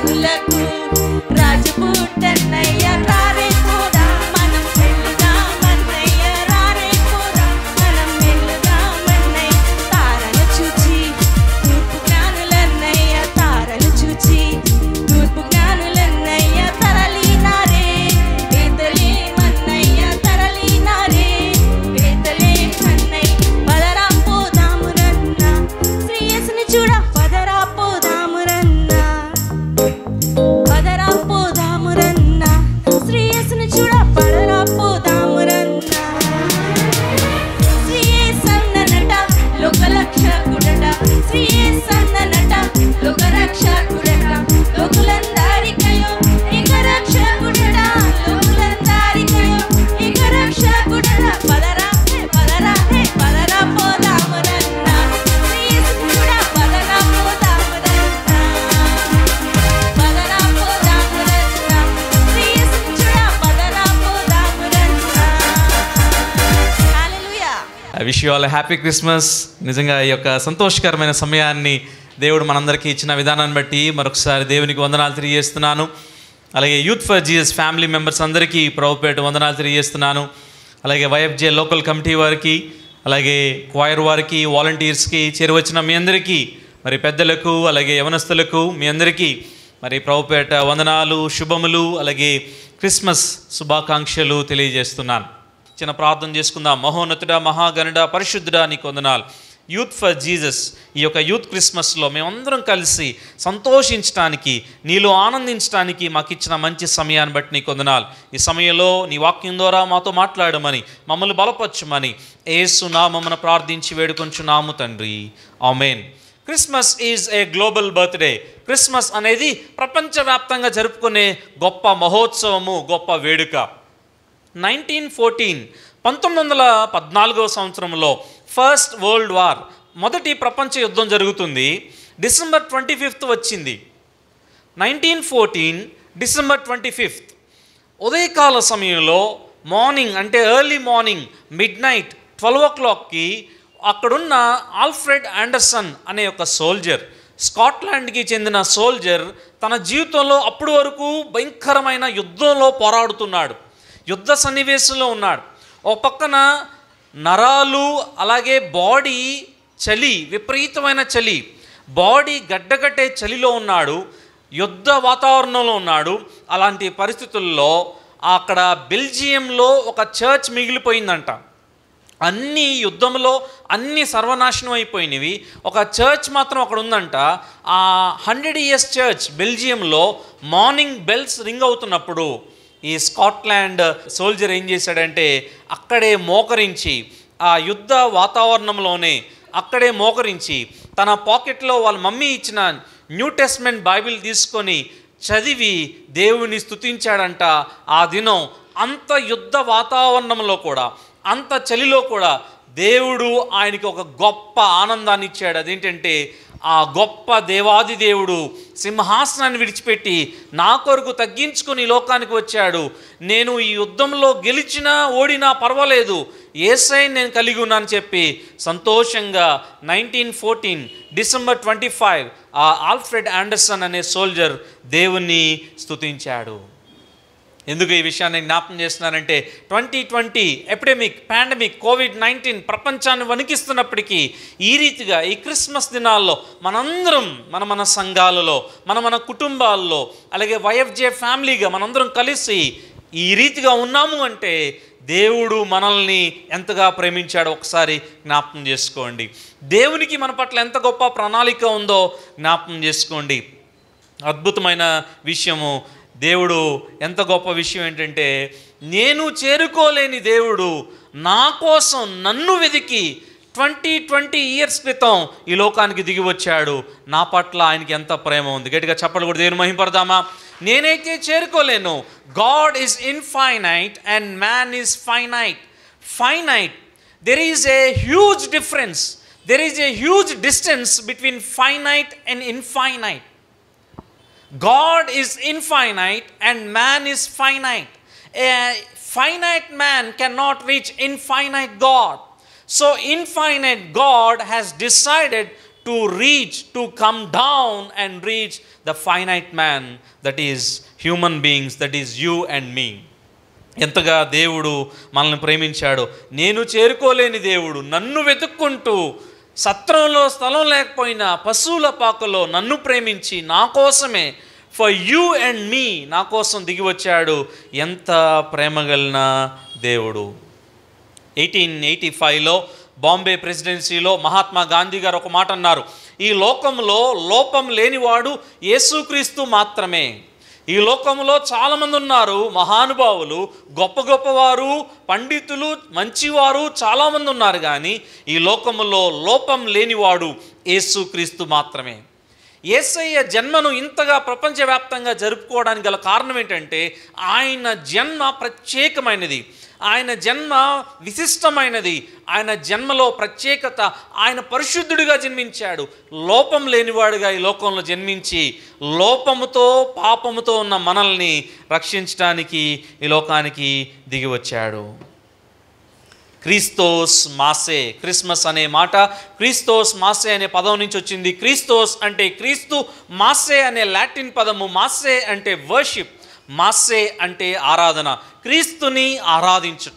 రాజులకు రాజు పుట్టన్నయ్య రారే పోదా మనం వెళ్దామన్నయ్య రారే పోదా మనం వెళ్దామన్నయ్య తారలు చూచి తూర్పు జ్ఞానులన్నయ్య తారలు చూచి తూర్పు జ్ఞానులన్నయ్య తరలినారే బేతలేమన్నయ్య తరలినారే బేతలేమన్నయ్య పదరా పోదామురన్న శ్రీయేసుని చూడ పదరా పోదామురన్న పదరా పోదామురన్న శ్రీయేసుని చూడ పదరా పోదామురన్న శ్రీయేసన్ననట లోకరక్షకుడట శ్రీయేసన్ననట లోకరక్షకుడట లోకులందరికయో ఏక రక్షకుడట లోకులందరికయో ఏక రక్షకుడట పదరా పదరా పదరా పోదామురన్న శ్రీయేసుని చూడ పదరా పోదామురన్న పదరా పోదామురన్న శ్రీయేసుని చూడ పదరా పోదామురన్న హల్లెలూయా. I wish you all happy Christmas. నిజంగా ఈ యొక్క సంతోషకరమైన సమయాన్ని దేవుడు మనందరికీ ఇచ్చిన విధానాన్ని బట్టి మరొకసారి దేవునికి వందనాలు తెలియజేస్తున్నాను. అలాగే youth for Jesus family members అందరికీ ప్రభుపేట వందనాలు తెలియజేస్తున్నాను. అలాగే వైఎఫ్జే లోకల్ కమిటీ వారికి, అలాగే క్వైర్ వారికి, వాలంటీర్స్కి, చేరువచ్చిన మీ అందరికీ, మరి పెద్దలకు, అలాగే యవనస్తులకు మీ అందరికీ మరి ప్రభుపేట వందనాలు, శుభములు, అలాగే క్రిస్మస్ శుభాకాంక్షలు తెలియజేస్తున్నాను. చిన్న ప్రార్థన చేసుకుందాం. మహోన్నతుడా, మహాగణుడా, పరిశుద్ధుడా నీకు వందనాలు. యూత్ ఫర్ జీసస్ ఈ యొక్క యూత్ క్రిస్మస్లో మేమందరం కలిసి సంతోషించడానికి, నీలో ఆనందించడానికి మాకు ఇచ్చిన మంచి సమయాన్ని బట్టి నీకు వందనాలు. ఈ సమయంలో నీ వాక్యం ద్వారా మాతో మాట్లాడమని, మమ్మల్ని బలపరచమని యేసు నామమున ప్రార్థించి వేడుకొంచున్నాము తండ్రి, ఆమేన్. Christmas is a global birthday. Christmas అనేది ప్రపంచవ్యాప్తంగా జరుపుకునే గొప్ప మహోత్సవము, గొప్ప వేడుక. 1914 సంవత్సరంలో ఫస్ట్ వరల్డ్ వార్, మొదటి ప్రపంచ యుద్ధం జరుగుతుంది. డిసెంబర్ 25 వచ్చింది. 1914 డిసెంబర్ 25 ఉదయకాల సమయంలో మార్నింగ్, అంటే ఎర్లీ మార్నింగ్, మిడ్ నైట్ 12 o'clockకి అక్కడున్న ఆల్ఫ్రెడ్ ఆండర్సన్ అనే ఒక సోల్జర్, స్కాట్లాండ్కి చెందిన సోల్జర్, తన జీవితంలో అప్పటి వరకు భయంకరమైన యుద్ధంలో పోరాడుతున్నాడు, యుద్ధ సన్నివేశంలో ఉన్నాడు. ఒక పక్కన నరాలు, అలాగే బాడీ చలి, విపరీతమైన చలి, బాడీ గడ్డగట్టే చలిలో ఉన్నాడు, యుద్ధ వాతావరణంలో ఉన్నాడు. అలాంటి పరిస్థితుల్లో అక్కడ బెల్జియంలో ఒక చర్చ్ మిగిలిపోయిందంట. అన్ని యుద్ధంలో అన్ని సర్వనాశనం అయిపోయినవి, ఒక చర్చ్ మాత్రం అక్కడ ఉందంట. ఆ 100 years చర్చ్ బెల్జియంలో మార్నింగ్ బెల్స్ రింగ్ అవుతున్నప్పుడు ఈ స్కాట్లాండ్ సోల్జర్ ఏం చేశాడంటే అక్కడే మోకరించి, ఆ యుద్ధ వాతావరణంలోనే అక్కడే మోకరించి తన పాకెట్లో వాళ్ళ మమ్మీ ఇచ్చిన న్యూ టెస్ట్మెంట్ బైబిల్ తీసుకొని చదివి దేవుని స్తుతించాడంట. ఆ దినం అంత యుద్ధ వాతావరణంలో కూడా, అంత చలిలో కూడా దేవుడు ఆయనకి ఒక గొప్ప ఆనందాన్ని ఇచ్చాడు. అదేంటంటే ఆ గొప్ప దేవాది దేవుడు సింహాసనాన్ని విడిచిపెట్టి నా కొరకు తగ్గించుకొని లోకానికి వచ్చాడు. నేను ఈ యుద్ధంలో గెలిచినా ఓడినా పర్వాలేదు, యేసయ్యని నేను కలిగి ఉన్నాను చెప్పి సంతోషంగా 1914 డిసెంబర్ 25 ఆ ఆల్ఫ్రెడ్ ఆండర్సన్ అనే సోల్జర్ దేవుణ్ణి స్తుతించాడు. ఎందుకు ఈ విషయాన్ని జ్ఞాపకం చేస్తున్నానంటే 2020 ఎపిడమిక్, పాండమిక్, కోవిడ్-19 ప్రపంచాన్ని వణికిస్తున్నప్పటికీ ఈ రీతిగా ఈ క్రిస్మస్ దినాల్లో మనందరం మన సంఘాలలో, మన కుటుంబాల్లో, అలాగే వైఎఫ్జే ఫ్యామిలీగా మనందరం కలిసి ఈ రీతిగా ఉన్నాము అంటే దేవుడు మనల్ని ఎంతగా ప్రేమించాడో ఒకసారి జ్ఞాపకం చేసుకోండి. దేవునికి మన పట్ల ఎంత గొప్ప ప్రణాళిక ఉందో జ్ఞాపకం చేసుకోండి. అద్భుతమైన విషయము, దేవుడు ఎంత గొప్ప విషయం ఏంటంటే, నేను చేరుకోలేని దేవుడు నా కోసం నన్ను వెతికి 20 years క్రితం ఈ లోకానికి దిగి వచ్చాడు. నా పట్ల ఆయనకి ఎంత ప్రేమ ఉంది. గట్టిగా చప్పట్లు కూడా దేవుని మహిమపడదామా? నేనైతే చేరుకోలేను. God is infinite and man is finite. Finite, there is a huge difference, there is a huge distance between finite and infinite. God is infinite and man is finite. A finite man cannot reach infinite God. So infinite God has decided to reach, to come down and reach the finite man, that is human beings, that is you and me. ఎంతగా దేవుడు మనల్ని ప్రేమించాడో. నేను చేరుకోలేని దేవుడు నన్ను వెతుక్కుంటూ సత్రంలో స్థలం లేకపోయినా పశువుల పాకలో నన్ను ప్రేమించి నా కోసమే, ఫర్ యూ అండ్ మీ, నా కోసం దిగి వచ్చాడు. ఎంత ప్రేమగలిగిన దేవుడు. 1885లో బాంబే ప్రెసిడెన్సీలో మహాత్మా గాంధీ గారు ఒక మాట అన్నారు, ఈ లోకంలో లోపం లేనివాడు యేసుక్రీస్తు మాత్రమే. ఈ లోకంలో చాలామంది ఉన్నారు, మహానుభావులు, గొప్ప గొప్పవారు, పండితులు, మంచివారు చాలామంది ఉన్నారు, కానీ ఈ లోకంలో లోపం లేనివాడు యేసుక్రీస్తు మాత్రమే. యేసయ్య జన్మను ఇంతగా ప్రపంచవ్యాప్తంగా జరుపుకోవడానికి గల కారణం ఏంటంటే ఆయన జన్మ ప్రత్యేకమైనది, ఆయన జన్మ విశిష్టమైనది, ఆయన జన్మలో ప్రత్యేకత. ఆయన పరిశుద్ధుడిగా జన్మించాడు, లోపం లేనివాడుగా ఈ లోకంలో జన్మించి లోపముతో పాపముతో ఉన్న మనల్ని రక్షించడానికి ఈ లోకానికి దిగి వచ్చాడు. క్రీస్తోస్ మాసే, క్రిస్మస్ అనే మాట క్రీస్తోస్ మాసే అనే పదం నుంచి వచ్చింది. క్రీస్తోస్ అంటే క్రీస్తు, మాసే అనే లాటిన్ పదము. మాసే అంటే వర్షిప్, మాసే అంటే ఆరాధన, క్రీస్తుని ఆరాధించుట.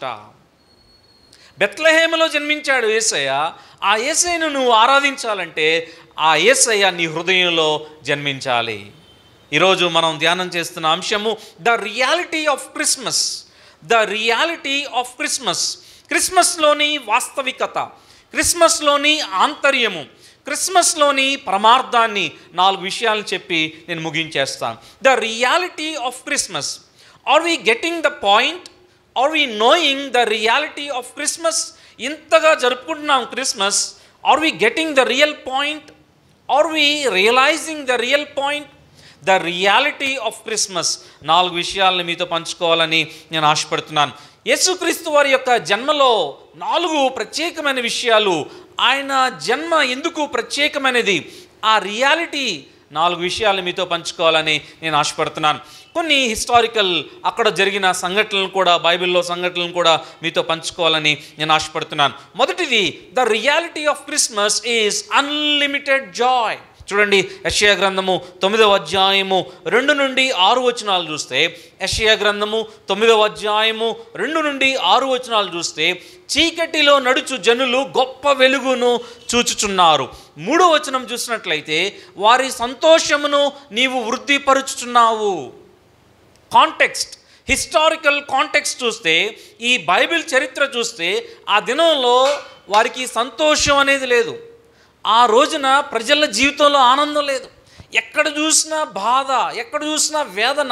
బెత్లెహేములో జన్మించాడు యేసయ్య. ఆ యేసయ్యను నువ్వు ఆరాధించాలంటే ఆ యేసయ్య నీ హృదయంలో జన్మించాలి. ఈరోజు మనం ధ్యానం చేస్తున్న అంశము the reality of Christmas. The reality of Christmas. క్రిస్మస్లోని వాస్తవికత, క్రిస్మస్లోని ఆంతర్యము, క్రిస్మస్లోని పరమార్థాన్ని 4 విషయాలను చెప్పి నేను ముగించేస్తాను. The reality of Christmas. Are we getting the point? Are we knowing the reality of Christmas? ఇంతగా జరుపుకుంటున్నాం Christmas. Are we getting the real point? Are we realising the real point? The reality of Christmas 4 విషయాలను మీతో పంచుకోవాలని నేను ఆశపడుతున్నాను. యేసుక్రీస్తు వారి యొక్క జన్మలో 4 ప్రత్యేకమైన విషయాలు. ఆయన జన్మ ఎందుకు ప్రత్యేకమైనది, ఆ రియాలిటీ 4 విషయాలు మీతో పంచుకోవాలని నేను ఆశపడుతున్నాను. కొన్ని హిస్టారికల్ అక్కడ జరిగిన సంఘటనలు కూడా, బైబిల్లో సంఘటనలు కూడా మీతో పంచుకోవాలని నేను ఆశపడుతున్నాను. మొదటిది, the reality of Christmas is unlimited joy. చూడండి, యెషయా గ్రంథము 9వ అధ్యాయము 2 నుండి 6 వచనాలు చూస్తే, యెషయా గ్రంథము 9వ అధ్యాయము 2 నుండి 6 వచనాలు చూస్తే, చీకటిలో నడుచు జనులు గొప్ప వెలుగును చూచుచున్నారు. 3వ వచనం చూసినట్లయితే, వారి సంతోషమును నీవు వృద్ధిపరుచుచున్నావు. కాంటెక్స్ట్, హిస్టారికల్ కాంటెక్స్ట్ చూస్తే, ఈ బైబిల్ చరిత్ర చూస్తే, ఆ దినంలో వారికి సంతోషం అనేది లేదు. ఆ రోజున ప్రజల జీవితంలో ఆనందం లేదు. ఎక్కడ చూసినా బాధ, ఎక్కడ చూసినా వేదన.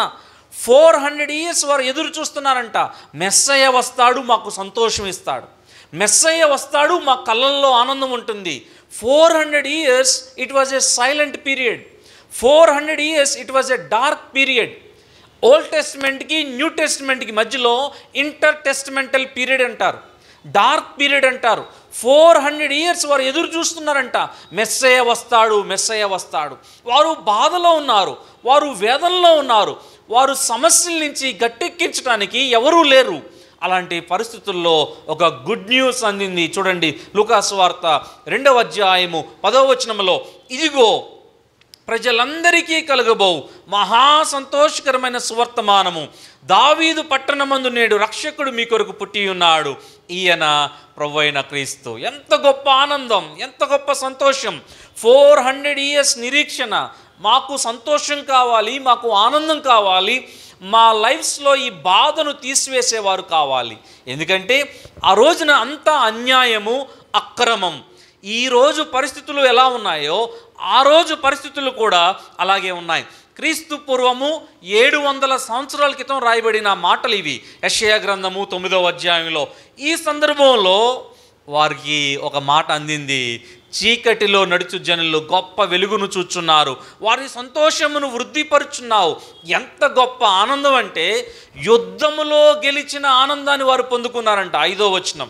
400 years వారు ఎదురు చూస్తున్నారంట. మెస్సయ్య వస్తాడు, మాకు సంతోషం ఇస్తాడు. మెస్సయ్య వస్తాడు, మా కళ్ళల్లో ఆనందం ఉంటుంది. 400 years it was a silent period. 400 years it was a dark period. Old టెస్ట్మెంట్కి న్యూ టెస్ట్మెంట్కి మధ్యలో ఇంటర్ టెస్ట్మెంటల్ పీరియడ్ అంటారు, డార్క్ పీరియడ్ అంటారు. 400 years వారు ఎదురు చూస్తున్నారంట. మెస్సయ్య వస్తాడు, మెస్సయ్య వస్తాడు. వారు బాధలో ఉన్నారు, వారు వేదనలో ఉన్నారు, వారు సమస్యల నుంచి గట్టెక్కించడానికి ఎవరూ లేరు. అలాంటి పరిస్థితుల్లో ఒక గుడ్ న్యూస్ అందింది. చూడండి, లూకాసు వార్త 2వ అధ్యాయము 10వ వచనంలో, ఇదిగో ప్రజలందరికీ కలుగబోవు మహా సంతోషకరమైన సువర్తమానము, దావీదు పట్టణమందు నేడు రక్షకుడు మీ కొరకు పుట్టి ఉన్నాడు, ఈయన ప్రభువైన క్రీస్తు. ఎంత గొప్ప ఆనందం, ఎంత గొప్ప సంతోషం. 400 years నిరీక్షణ. మాకు సంతోషం కావాలి, మాకు ఆనందం కావాలి, మా లైఫ్స్లో ఈ బాధను తీసివేసేవారు కావాలి. ఎందుకంటే ఆ రోజున అంతా అన్యాయము, అక్రమం. ఈరోజు పరిస్థితులు ఎలా ఉన్నాయో ఆ రోజు పరిస్థితులు కూడా అలాగే ఉన్నాయి. క్రీస్తు పూర్వము 700 సంవత్సరాల క్రితం రాయబడిన మాటలు ఇవి, యెషయా గ్రంథము 9వ అధ్యాయంలో. ఈ సందర్భంలో వారికి ఒక మాట అందింది, చీకటిలో నడుచు జనులు గొప్ప వెలుగును చూచున్నారు, వారి సంతోషమును వృద్ధిపరుచున్నావు. ఎంత గొప్ప ఆనందం అంటే, యుద్ధములో గెలిచిన ఆనందాన్ని వారు పొందుకున్నారంట. 5వ వచనం.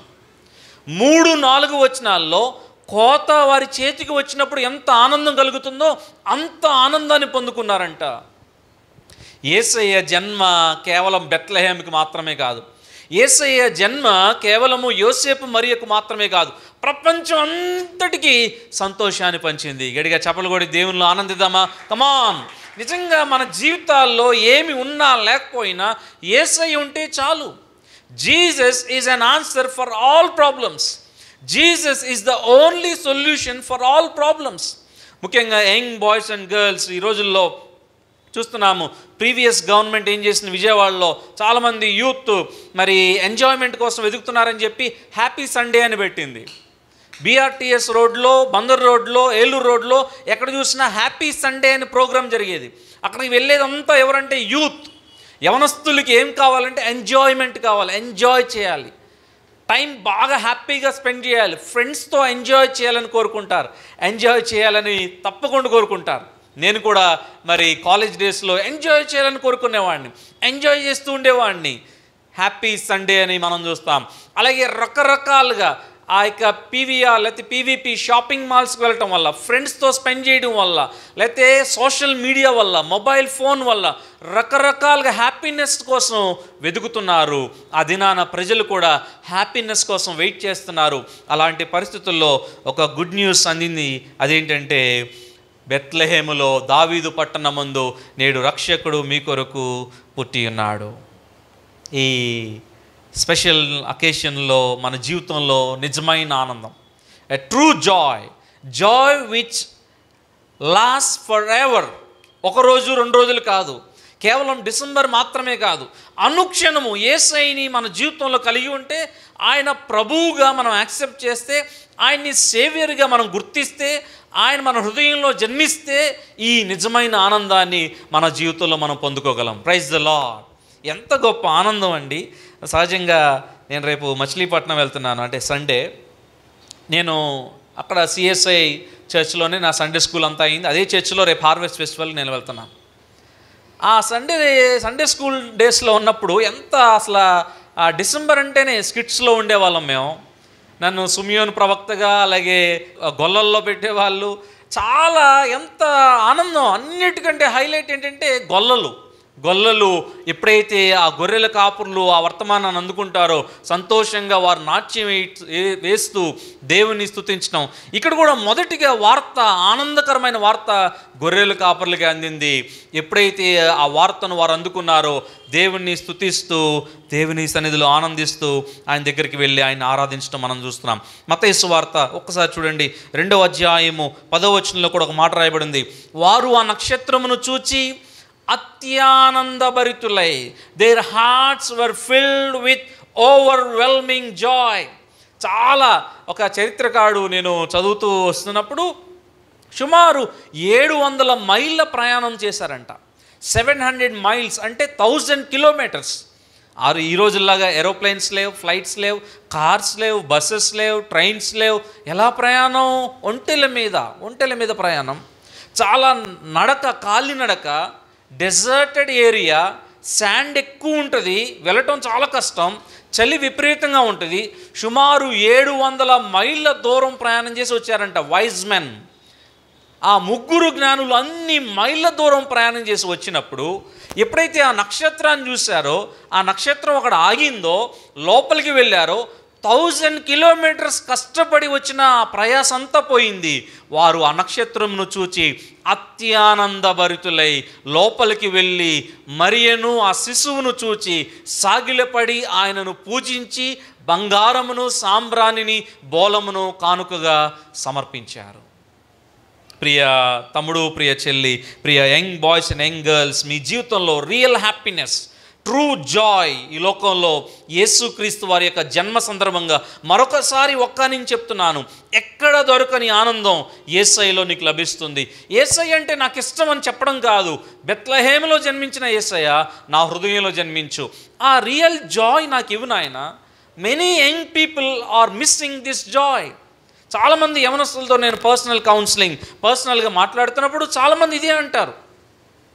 3-4 వచనాల్లో కోత వారి చేతికి వచ్చినప్పుడు ఎంత ఆనందం కలుగుతుందో అంత ఆనందాన్ని పొందుకున్నారంట. యేసయ్య జన్మ కేవలం బెత్లెహేముకి మాత్రమే కాదు, యేసయ్య జన్మ కేవలము యోసేపు మరియకు మాత్రమే కాదు, ప్రపంచం అంతటికీ సంతోషాన్ని పంచింది. గడిగా చప్పలు కొడి దేవునిలో ఆనందిద్దామా? కమాన్. నిజంగా మన జీవితాల్లో ఏమి ఉన్నా లేకపోయినా యేసయ్య ఉంటే చాలు. Jesus is an answer for all problems. Jesus is the only solution for all problems. ముఖ్యంగా యంగ్ బాయ్స్ అండ్ గర్ల్స్ ఈ రోజుల్లో చూస్తున్నాము. ప్రీవియస్ గవర్నమెంట్ ఏం చేసిన, విజయవాడలో చాలామంది యూత్ మరి ఎంజాయ్మెంట్ కోసం వెతుకుతున్నారని చెప్పి హ్యాపీ సండే అని పెట్టింది. బీఆర్టీఎస్ రోడ్లో, బందర్ రోడ్లో, ఏలూరు రోడ్లో ఎక్కడ చూసినా హ్యాపీ సండే అని ప్రోగ్రాం జరిగేది. అక్కడికి వెళ్ళేదంతా ఎవరంటే యూత్. యవనస్తులకి ఏం కావాలంటే ఎంజాయ్మెంట్ కావాలి, ఎంజాయ్ చేయాలి, టైం బాగా హ్యాపీగా స్పెండ్ చేయాలి, ఫ్రెండ్స్తో ఎంజాయ్ చేయాలని కోరుకుంటారు, ఎంజాయ్ చేయాలని తప్పకుండా కోరుకుంటారు. నేను కూడా మరి కాలేజ్ డేస్లో ఎంజాయ్ చేయాలని కోరుకునేవాడిని, ఎంజాయ్ చేస్తూ ఉండేవాడిని. హ్యాపీ సండే అని మనం చూస్తాం. అలాగే రకరకాలుగా ఆ యొక్క పీవీఆర్ లేకపోతే పీవీపీ షాపింగ్ మాల్స్కి వెళ్ళటం వల్ల, ఫ్రెండ్స్తో స్పెండ్ చేయడం వల్ల, లేకపోతే సోషల్ మీడియా వల్ల, మొబైల్ ఫోన్ వల్ల రకరకాలుగా హ్యాపీనెస్ కోసం వెతుకుతున్నారు. ఆ దినాన ప్రజలు కూడా హ్యాపీనెస్ కోసం వెయిట్ చేస్తున్నారు. అలాంటి పరిస్థితుల్లో ఒక గుడ్ న్యూస్ అందింది. అదేంటంటే బెత్లెహేములో దావీదు పట్టణమందు నేడు రక్షకుడు మీ కొరకు పుట్టి ఉన్నాడు. ఈ స్పెషల్ అకేషన్లో మన జీవితంలో నిజమైన ఆనందం, a true joy, joy which last forever. ఒకరోజు 2 రోజులు కాదు, కేవలం డిసెంబర్ మాత్రమే కాదు, అనుక్షణము యేసయ్యని మన జీవితంలో కలిగి ఉంటే, ఆయన ప్రభువుగా మనం యాక్సెప్ట్ చేస్తే, ఆయన్ని సేవియర్గా మనం గుర్తిస్తే, ఆయన మన హృదయంలో జన్మిస్తే ఈ నిజమైన ఆనందాన్ని మన జీవితంలో మనం పొందుకోగలం. Praise the lord. ఎంత గొప్ప ఆనందం అండి. సహజంగా నేను రేపు మచిలీపట్నం వెళ్తున్నాను, అంటే సండే. నేను అక్కడ సిఎస్ఐ చర్చ్లోనే నా సండే స్కూల్ అంతా అయింది. అదే చర్చ్లో రేపు హార్వెస్ట్ ఫెస్టివల్కి నేను వెళ్తున్నాను. ఆ సండే స్కూల్ డేస్లో ఉన్నప్పుడు ఎంత అసలు డిసెంబర్ అంటేనే స్కిట్స్లో ఉండేవాళ్ళం మేము. నన్ను సుమియోన్ ప్రవక్తగా, అలాగే గొల్లల్లో పెట్టేవాళ్ళు. చాలా ఎంత ఆనందం. అన్నిటికంటే హైలైట్ ఏంటంటే గొల్లలు ఎప్పుడైతే ఆ గొర్రెల కాపుర్లు ఆ వర్తమానాన్ని అందుకుంటారో సంతోషంగా వారు నాట్యం వేస్తూ దేవుని స్తుతించడం. ఇక్కడ కూడా మొదటిగా వార్త, ఆనందకరమైన వార్త గొర్రెల కాపుర్లకి అందింది. ఎప్పుడైతే ఆ వార్తను వారు అందుకున్నారో దేవుణ్ణి స్తుతిస్తూ, దేవుని సన్నిధిలో ఆనందిస్తూ ఆయన దగ్గరికి వెళ్ళి ఆయన ఆరాధించడం మనం చూస్తున్నాం. మత్తయి సువార్త ఒక్కసారి చూడండి, 2వ అధ్యాయము 10వ వచనంలో కూడా ఒక మాట రాయబడింది. వారు ఆ నక్షత్రమును చూచి అత్యానందభరితులై, their hearts were filled with overwhelming joy. చాలా ఒక చరిత్రకారుడు నేను చదువుతూ వస్తున్నప్పుడు సుమారు 700 మైళ్ళ ప్రయాణం చేశారంట. 700 మైల్స్ అంటే 1000 కిలోమీటర్స్. ఈ రోజుల్లాగా ఏరోప్లేన్స్ లేవు, ఫ్లైట్స్ లేవు, కార్స్ లేవు, బస్సెస్ లేవు, ట్రైన్స్ లేవు. ఎలా ప్రయాణం? ఒంటెల మీద ప్రయాణం. చాలా నడక, కాలినడక, డెజర్టెడ్ ఏరియా, శాండ్ ఎక్కువ ఉంటుంది, వెళ్ళటం చాలా కష్టం, చలి విపరీతంగా ఉంటుంది. సుమారు 700 మైళ్ళ దూరం ప్రయాణం చేసి వచ్చారంట వైజ్ మెన్. ఆ 3 జ్ఞానులు అన్ని మైళ్ళ దూరం ప్రయాణం చేసి వచ్చినప్పుడు ఎప్పుడైతే ఆ నక్షత్రాన్ని చూశారో, ఆ నక్షత్రం అక్కడ ఆగిందో, లోపలికి వెళ్ళారో, 1000 కిలోమీటర్స్ కష్టపడి వచ్చిన ఆ ప్రయాసంతా పోయింది. వారు ఆ నక్షత్రంను చూచి అత్యానందభరితులై లోపలికి వెళ్ళి మరియను ఆ శిశువును చూచి సాగిలపడి ఆయనను పూజించి బంగారమును, సాంబ్రాణిని, బోలమును కానుకగా సమర్పించారు. ప్రియ తమ్ముడు, ప్రియ చెల్లి, ప్రియ young boys and young girls, మీ జీవితంలో రియల్ హ్యాపీనెస్, ట్రూ జాయ్ ఈ లోకంలో యేసుక్రీస్తు వారి యొక్క జన్మ సందర్భంగా మరొకసారి నేను చెప్తున్నాను, ఎక్కడ దొరకని ఆనందం యేసయ్యలో నీకు లభిస్తుంది. యేసయ్య అంటే నాకు ఇష్టం అని చెప్పడం కాదు, బెత్లెహేములో జన్మించిన యేసయ్య నా హృదయంలో జన్మించు. ఆ రియల్ జాయ్ నాకు ఇవ్వు నాయన. Many young people are missing this joy. చాలామంది యవనస్తులతో నేను పర్సనల్గా మాట్లాడుతున్నప్పుడు చాలామంది ఇదే అంటారు,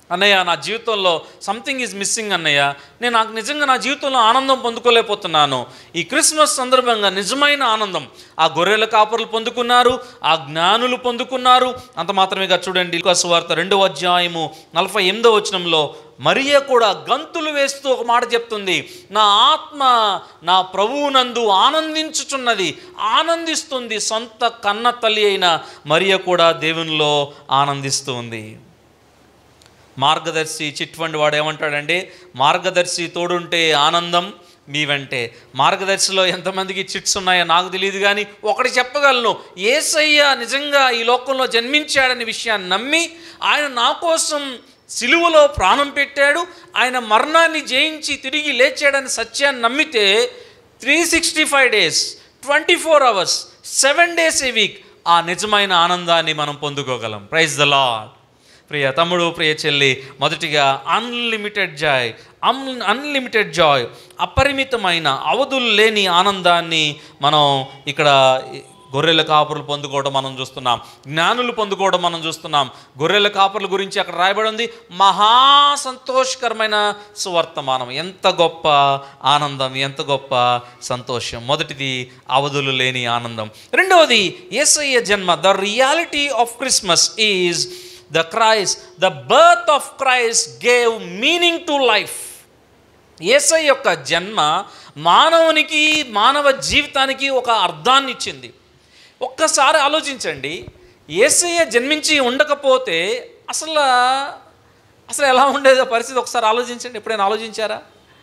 అన్నయ్య నా జీవితంలో సంథింగ్ ఈజ్ మిస్సింగ్ అన్నయ్య, నాకు నిజంగా నా జీవితంలో ఆనందం పొందుకోలేకపోతున్నాను. ఈ క్రిస్మస్ సందర్భంగా నిజమైన ఆనందం ఆ గొర్రెల కాపరులు పొందుకున్నారు, ఆ జ్ఞానులు పొందుకున్నారు. అంత మాత్రమేగా చూడండి, లూకా సువార్త 2వ అధ్యాయము 48వ వచనంలో మరియ కూడా గంతులు వేస్తూ ఒక మాట చెప్తుంది, నా ఆత్మ నా ప్రభువునందు ఆనందించుచున్నది, ఆనందిస్తుంది. సొంత కన్న తల్లి అయిన మరియ కూడా దేవునిలో ఆనందిస్తూ ఉంది. మార్గదర్శి చిట్ ఫండ్ వాడు ఏమంటాడంటే, మార్గదర్శి తోడుంటే ఆనందం మీ వెంటే. మార్గదర్శిలో ఎంతమందికి చిట్స్ ఉన్నాయో నాకు తెలియదు, కానీ ఒకటి చెప్పగలను, యేసయ్య నిజంగా ఈ లోకంలో జన్మించాడనే విషయాన్ని నమ్మి ఆయన నా కోసం సిలువలో ప్రాణం పెట్టాడు, ఆయన మరణాన్ని జయించి తిరిగి లేచాడని సత్యాన్ని నమ్మితే 365 days 24 hours 7 days a week ఆ నిజమైన ఆనందాన్ని మనం పొందుకోగలం. Praise the Lord. ప్రియ తమ్ముడు, ప్రియ చెల్లి, మొదటిగా అన్లిమిటెడ్ జాయ్, అపరిమితమైన అవధులు లేని ఆనందాన్ని మనం ఇక్కడ గొర్రెల కాపరులు పొందుకోవడం మనం చూస్తున్నాం, జ్ఞానులు పొందుకోవడం మనం చూస్తున్నాం. గొర్రెల కాపరుల గురించి అక్కడ రాయబడి ఉంది, మహా సంతోషకరమైన సువర్తమానం. ఎంత గొప్ప ఆనందం, ఎంత గొప్ప సంతోషం. మొదటిది అవధులు లేని ఆనందం. రెండవది యేసయ్య జన్మ. The reality of Christmas is the Christ. The birth of Christ gave meaning to life. యేసయ్య యొక్క జన్మ మానవునికి, మానవ జీవితానికి ఒక అర్థాన్ని ఇచ్చింది. ఒక్కసారి ఆలోచించండి, యేసయ్య జన్మించి ఉండకపోతే అసలు ఎలా ఉండేదో పరిస్థితి ఒకసారి ఆలోచించండి. ఎప్పుడైనా ఆలోచించారా?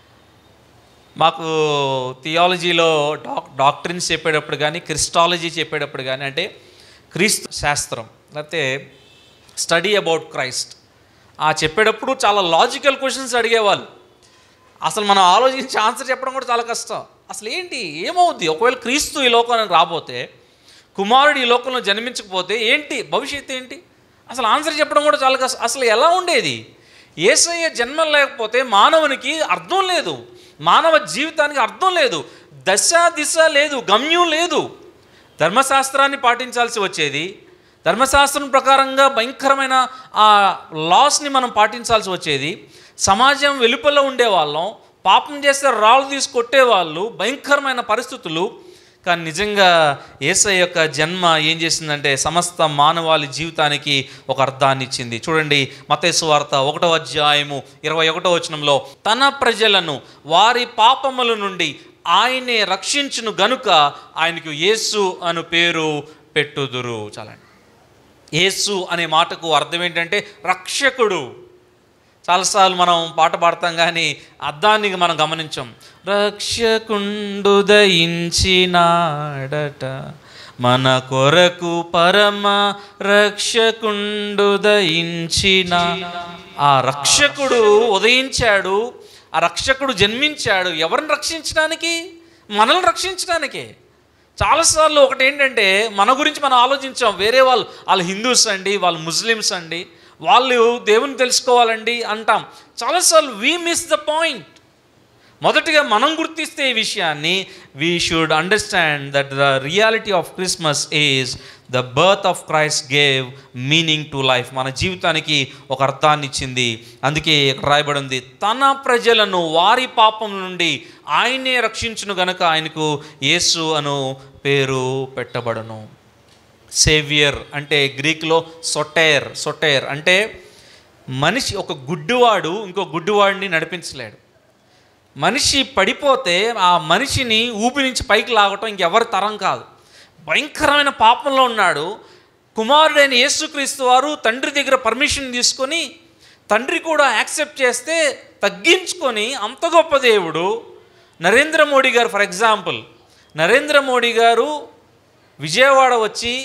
మాకు థియాలజీలో డాక్ట్రిన్స్ చెప్పేటప్పుడు కానీ, క్రిస్టాలజీ చెప్పేటప్పుడు కానీ, అంటే క్రీస్తు శాస్త్రం లేకపోతే స్టడీ అబౌట్ క్రైస్ట్ చెప్పేటప్పుడు చాలా లాజికల్ క్వశ్చన్స్ అడిగేవాళ్ళు. అసలు మనం ఆలోచించి ఆన్సర్ చెప్పడం కూడా చాలా కష్టం. అసలు ఏంటి, ఏమవుద్ది ఒకవేళ క్రీస్తు ఈ లోకానికి రాబోతే, కుమారుడు ఈ లోకంలో జన్మించకపోతే ఏంటి భవిష్యత్తు ఏంటి? అసలు ఆన్సర్ చెప్పడం కూడా చాలా కష్టం. అసలు ఎలా ఉండేది? యేసయ్య జన్మ లేకపోతే మానవునికి అర్థం లేదు, మానవ జీవితానికి అర్థం లేదు, దిశ లేదు, గమ్యం లేదు. ధర్మశాస్త్రాన్ని పాటించాల్సి వచ్చేది, ధర్మశాస్త్రం ప్రకారంగా భయంకరమైన ఆ లాస్ని మనం పాటించాల్సి వచ్చేది. సమాజం వెలుపల ఉండేవాళ్ళం, పాపం చేస్తే రాళ్ళు తీసి కొట్టేవాళ్ళు, భయంకరమైన పరిస్థితులు. కానీ నిజంగా యేసయ్య యొక్క జన్మ ఏం చేసిందంటే సమస్త మానవాళి జీవితానికి ఒక అర్థాన్ని ఇచ్చింది. చూడండి, మత్తయి సువార్త 1వ అధ్యాయము 21వ వచనంలో, తన ప్రజలను వారి పాపముల నుండి ఆయనే రక్షించును గనుక ఆయనకు యేసు అను పేరు పెట్టుదురు. చాలండి, యేసు అనే మాటకు అర్థం ఏంటంటే రక్షకుడు. చాలాసార్లు మనం పాట పాడతాం కానీ అర్థాన్ని మనం గమనించాం. రక్షకుండు దయించినాడట మన కొరకు పరమ రక్షకుండు దయించిన. ఆ రక్షకుడు ఉదయించాడు, ఆ రక్షకుడు జన్మించాడు. ఎవరిని రక్షించడానికి? మనల్ని రక్షించడానికే. చాలాసార్లు ఒకటి ఏంటంటే మన గురించి మనం ఆలోచించాం, వేరే వాళ్ళు హిందూస్ అండి, వాళ్ళు ముస్లిమ్స్ అండి, వాళ్ళు దేవుని తెలుసుకోవాలండి అంటాం. చాలాసార్లు వీ మిస్ ద పాయింట్. మొదటిగా మనం గుర్తిస్తే ఈ విషయాన్ని, we should understand that the reality of Christmas is the birth of Christ gave meaning to life. మన జీవితానికి ఒక అర్థాన్ని ఇచ్చింది. అందుకే రాయబడి ఉంది, తన ప్రజలను వారి పాపం నుండి ఆయనే రక్షించును గనక ఆయనకు యేసు అను పేరు పెట్టబడును. సేవియర్ అంటే గ్రీక్లో సొటేర్ అంటే మనిషి, ఒక గుడ్డివాడు ఇంకో గుడ్డివాడిని నడిపించలేడు. మనిషి పడిపోతే ఆ మనిషిని ఊపి నుంచి పైకి లాగటం ఇంకెవరి తరం కాదు. భయంకరమైన పాపంలో ఉన్నాడు. కుమారుడైన యేసుక్రీస్తు వారు తండ్రి దగ్గర పర్మిషన్ తీసుకొని, తండ్రి కూడా యాక్సెప్ట్ చేస్తే తగ్గించుకొని, అంత గొప్ప దేవుడు. నరేంద్ర మోడీ గారు, ఫర్ ఎగ్జాంపుల్, నరేంద్ర మోడీ గారు విజయవాడ వచ్చి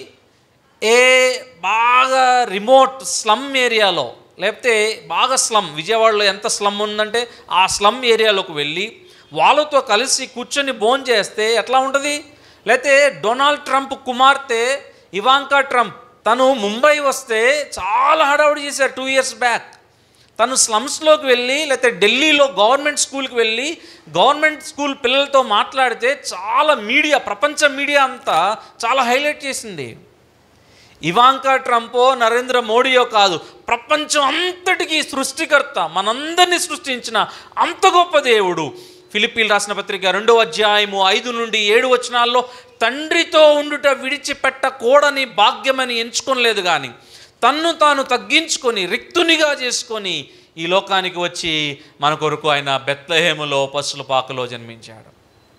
బాగా రిమోట్ స్లమ్ ఏరియాలో, లేకపోతే బాగా స్లమ్, విజయవాడలో ఎంత స్లమ్ ఉందంటే ఆ స్లమ్ ఏరియాలోకి వెళ్ళి వాళ్ళతో కలిసి కూర్చొని భోజనం చేస్తే ఎట్లా ఉంటుంది? లేకపోతే డొనాల్డ్ ట్రంప్ కుమార్తె ఇవాంకా ట్రంప్, తను ముంబై వస్తే చాలా హడావుడి చేశారు 2 years బ్యాక్. తను స్లమ్స్లోకి వెళ్ళి, లేకపోతే ఢిల్లీలో గవర్నమెంట్ స్కూల్కి వెళ్ళి గవర్నమెంట్ స్కూల్ పిల్లలతో మాట్లాడితే చాలా మీడియా, ప్రపంచ మీడియా అంతా చాలా హైలైట్ చేసింది. ఇవాంకా ట్రంపో నరేంద్ర మోడీయో కాదు, ప్రపంచం అంతటికీ సృష్టికర్త, మనందరినీ సృష్టించిన అంత గొప్ప దేవుడు. ఫిలిప్పీలు రాసిన పత్రిక 2వ అధ్యాయము 5 నుండి 7 వచనాల్లో తండ్రితో ఉండుట విడిచిపెట్టకూడని భాగ్యమని ఎంచుకోలేదు, కానీ తన్ను తాను తగ్గించుకొని రిక్తునిగా చేసుకొని ఈ లోకానికి వచ్చి మన కొరకు ఆయన బెత్లెహేములో పశుల పాకలో జన్మించాడు.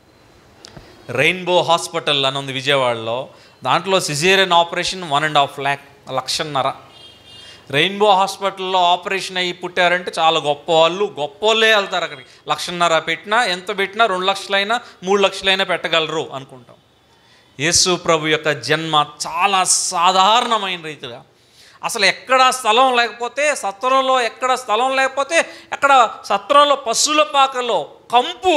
రెయిన్బో హాస్పిటల్ అని ఉంది విజయవాడలో, దాంట్లో సిజేరియన్ ఆపరేషన్ 1.5 lakh, 1,50,000. రెయిన్బో హాస్పిటల్లో ఆపరేషన్ అయ్యి పుట్టారంటే చాలా గొప్పవాళ్ళే వెళ్తారు అక్కడికి. 1,50,000 పెట్టినా, ఎంత పెట్టినా 2 లక్షలైనా 3 లక్షలైనా పెట్టగలరు అనుకుంటాం. యేసు ప్రభు యొక్క జన్మ చాలా సాధారణమైన రీతిగా, అసలు ఎక్కడ స్థలం లేకపోతే సత్రంలో, ఎక్కడ స్థలం లేకపోతే ఎక్కడ సత్రంలో పశువుల పాకలో కంపు,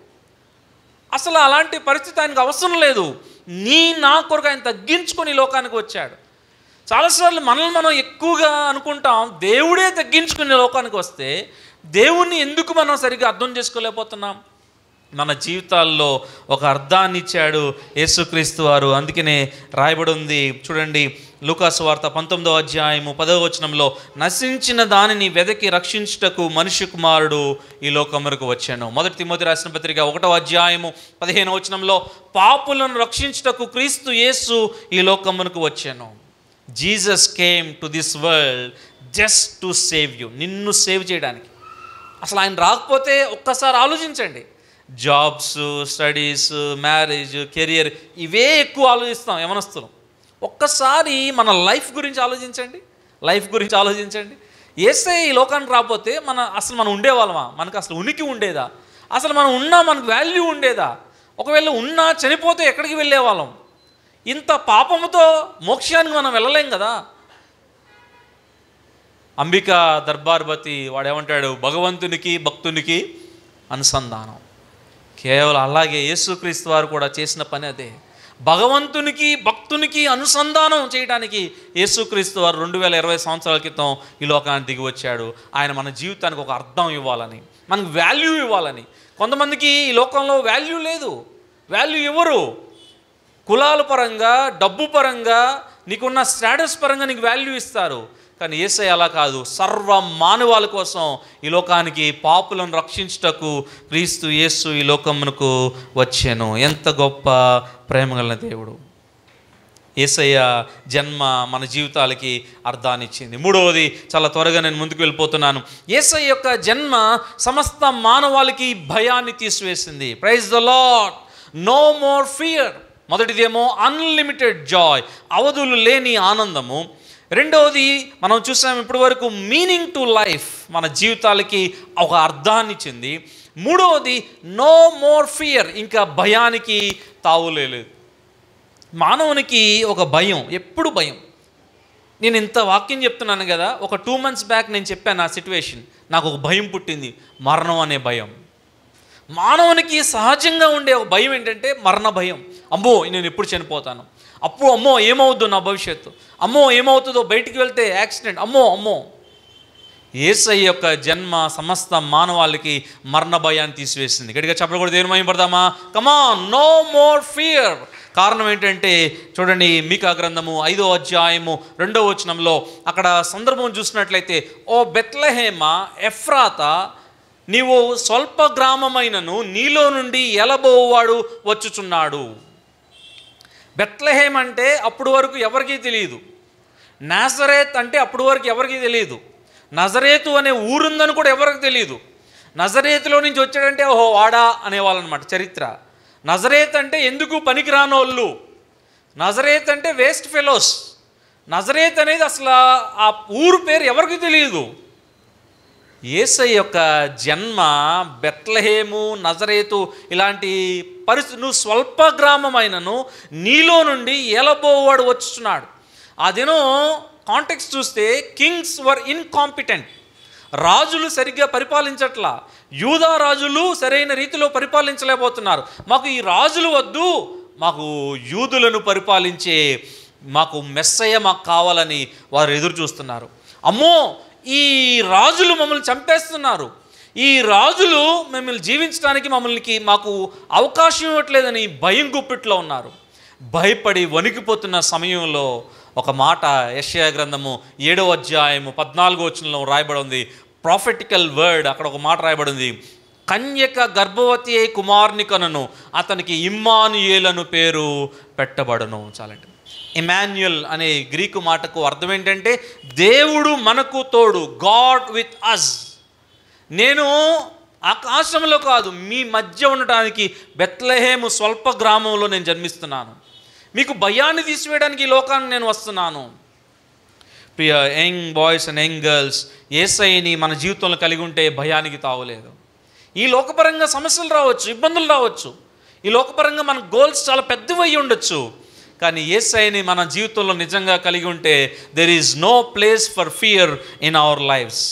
అసలు అలాంటి పరిస్థితి ఆయనకు అవసరం లేదు. నా కొరకు ఆయన తగ్గించుకొని లోకానికి వచ్చాడు. చాలాసార్లు మనల్ని మనం ఎక్కువగా అనుకుంటాం, దేవుడే తగ్గించుకునే లోకానికి వస్తే దేవుణ్ణి ఎందుకు మనం సరిగ్గా అర్థం చేసుకోలేకపోతున్నాం? మన జీవితాల్లో ఒక అర్థాన్ని ఇచ్చాడు యేసుక్రీస్తు వారు. అందుకనే రాయబడి ఉంది చూడండి, లూకాసు వార్త 19వ అధ్యాయము 10వ వచనంలో, నశించిన దానిని వెదకి రక్షించుటకు మనిషి కుమారుడు ఈ లోకమునకు వచ్చాను. 1 తిమోతి రాసిన పత్రిక 1వ అధ్యాయము 15వ వచనంలో, పాపులను రక్షించుటకు క్రీస్తు యేసు ఈ లోకమునకు వచ్చాను. Jesus came to this world just to save you, నిన్ను సేవ్ చేయడానికి. అసలు ఆయన రాకపోతే ఒక్కసారి ఆలోచించండి, జాబ్స్, స్టడీస్, మ్యారేజ్, కెరియర్, ఇవే ఎక్కువ ఆలోచిస్తాం యవనస్తులు. ఒక్కసారి మన లైఫ్ గురించి ఆలోచించండి. యేసయ్య ఈ లోకానికి రాకపోతే అసలు మనం ఉండేవాళ్ళమా? మనకు అసలు ఉనికి ఉండేదా? అసలు మనం ఉన్నా మనకు వాల్యూ ఉండేదా? ఒకవేళ ఉన్నా చనిపోతే ఎక్కడికి వెళ్ళేవాళ్ళం? ఇంత పాపముతో మోక్షానికి మనం వెళ్ళలేం కదా. అంబికా దర్బార్పతి వాడేమంటాడు, భగవంతునికి భక్తునికి అనుసంధానం. కేవలం అలాగే యేసుక్రీస్తు వారు కూడా చేసిన పని అదే. భగవంతునికి భక్తునికి అనుసంధానం చేయడానికి యేసుక్రీస్తు వారు 2020 సంవత్సరాల క్రితం ఈ లోకానికి దిగి వచ్చాడు. ఆయన మన జీవితానికి ఒక అర్థం ఇవ్వాలని, మనకు వాల్యూ ఇవ్వాలని. కొంతమందికి ఈ లోకంలో వాల్యూ లేదు, వాల్యూ ఇవ్వరు. కులాల పరంగా, డబ్బు పరంగా, నీకున్న స్టేటస్ పరంగా నీకు వాల్యూ ఇస్తారు. కానీ యేసయ్య అలా కాదు, సర్వ మానవాళి కోసం ఈ లోకానికి పాపులను రక్షించుటకు క్రీస్తు యేసు ఈ లోకమునకు వచ్చాను. ఎంత గొప్ప ప్రేమగల దేవుడు. యేసయ్య జన్మ మన జీవితాలకి అర్థాన్ని ఇచ్చింది. మూడవది, చాలా త్వరగా నేను ముందుకు వెళ్ళిపోతున్నాను, యేసయ్య యొక్క జన్మ సమస్త మానవాళికి భయాన్ని తీసివేసింది. Praise the Lord. No more fear. మొదటిదేమో అన్లిమిటెడ్ జాయ్, అవధులు లేని ఆనందము. రెండవది మనం చూసాం ఇప్పటి వరకు, మీనింగ్ టు లైఫ్, మన జీవితాలకి ఒక అర్థాన్ని ఇచ్చింది. మూడవది నో మోర్ ఫియర్, ఇంకా భయానికి తావులేదు. మానవునికి ఒక భయం, ఎప్పుడు భయం. నేను ఇంత వాక్యం చెప్తున్నాను కదా, ఒక 2 months బ్యాక్ నేను చెప్పాను ఆ సిచ్యువేషన్, నాకు ఒక భయం పుట్టింది, మరణం అనే భయం. మానవునికి సహజంగా ఉండే ఒక భయం ఏంటంటే మరణ భయం. అమ్మో నేను ఎప్పుడు చనిపోతాను, అమ్మో ఏమవుద్దో నా భవిష్యత్తు, అమ్మో ఏమవుతుందో బయటికి వెళ్తే యాక్సిడెంట్, అమ్మో. యేసయ్య యొక్క జన్మ సమస్త మానవాళికి మరణ భయాన్ని తీసివేసింది. గట్టిగా చెప్పలు కూడా దేవుని మహిమపడదామా? Come on, no more fear. కారణం ఏంటంటే చూడండి, మీకా గ్రంథము 5వ అధ్యాయము 2వ వచనంలో అక్కడ సందర్భం చూసినట్లయితే, ఓ బెత్లెహేమా ఎఫ్రాతా, నీవు స్వల్ప గ్రామమైనను నీలో నుండి ఎలబోవాడు వచ్చుచున్నాడు. బెత్లెహేమ్ అంటే అప్పుడు వరకు ఎవరికీ తెలియదు. నాజరేత్ అంటే అప్పుడు వరకు ఎవరికీ తెలియదు. నజరేతు అనే ఊరుందని కూడా ఎవరికి తెలియదు. నజరేతులో నుంచి వచ్చాడంటే ఓహో వాడా అనేవాళ్ళు అనమాట చరిత్ర. నజరేత్ అంటే ఎందుకు పనికిరానోళ్ళు, నజరేత్ అంటే వేస్ట్ ఫెలోస్. నజరేత్ అనేది అసలు ఆ ఊరు పేరు ఎవరికి తెలియదు. యేసయ్య యొక్క జన్మ బెత్లెహేము, నజరేతు ఇలాంటి పరిస్థితి, నువ్వు స్వల్ప గ్రామమైనను నీలో నుండి ఏలబోవాడు వచ్చుచున్నాడు. ఆ దినం కాంటెక్స్ట్ చూస్తే కింగ్స్ వర్ ఇన్కాంపిటెంట్, రాజులు సరిగ్గా పరిపాలించట్లా. యూదా రాజులు సరైన రీతిలో పరిపాలించలేకపోతున్నారు. మాకు ఈ రాజులు వద్దు, మాకు యూదులను పరిపాలించే మాకు మెస్సయ్య మాకు కావాలని వారు ఎదురు చూస్తున్నారు. అమ్మో ఈ రాజులు మమ్మల్ని చంపేస్తున్నారు, ఈ రాజులు మిమ్మల్ని జీవించడానికి మాకు అవకాశం ఇవ్వట్లేదని భయం గుప్పిట్లో ఉన్నారు. భయపడి వణికిపోతున్న సమయంలో ఒక మాట యెషయా గ్రంథము 7వ అధ్యాయము 14వ వచనంలో రాయబడి ఉంది. ప్రాఫెటికల్ వర్డ్, అక్కడ ఒక మాట రాయబడి ఉంది. కన్యక గర్భవతి అయి కుమారుని కనును, అతనికి ఇమ్మానుయేలను పేరు పెట్టబడను. చాలండి. ఇమాన్యుయల్ అనే గ్రీకు మాటకు అర్థం ఏంటంటే దేవుడు మనకు తోడు, గాడ్ విత్ అస్. నేను ఆకాశంలో కాదు, మీ మధ్య ఉండటానికి బెత్లెహేము స్వల్ప గ్రామంలో నేను జన్మిస్తున్నాను. మీకు భయాన్ని తీసివేయడానికి ఈ లోకానికి నేను వస్తున్నాను. ప్రియ young boys and young girls, యేసయ్యని మన జీవితంలో కలిగి ఉంటే భయానికి తావులేదు. ఈ లోకపరంగా సమస్యలు రావచ్చు, ఇబ్బందులు రావచ్చు, ఈ లోకపరంగా మన గోల్స్ చాలా పెద్దవి అయ్యి ఉండొచ్చు. కానీ యేసయ్యని మన జీవితంలో నిజంగా కలిగి ఉంటే there is no place for fear in our lives.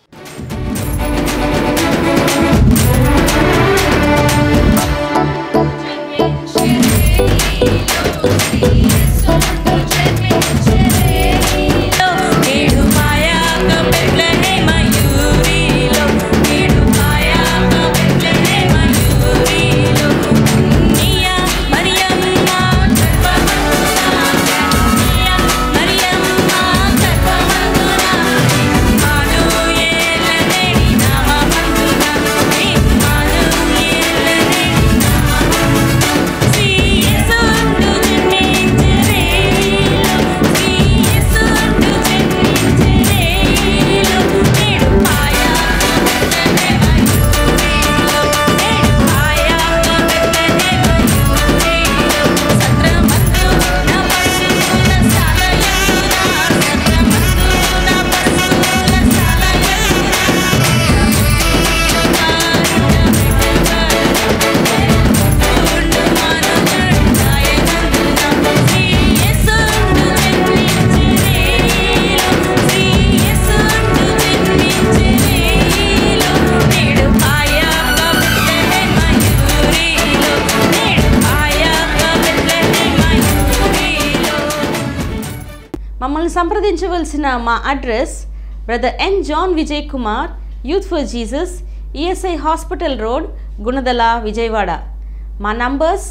మమ్మల్ని సంప్రదించవలసిన మా address brother N John Vijay Kumar, youth for Jesus, ESI hospital road, Gunadala, Vijayawada. మా నంబర్స్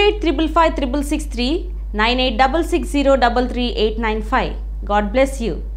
88855563, 9866033895. God bless you.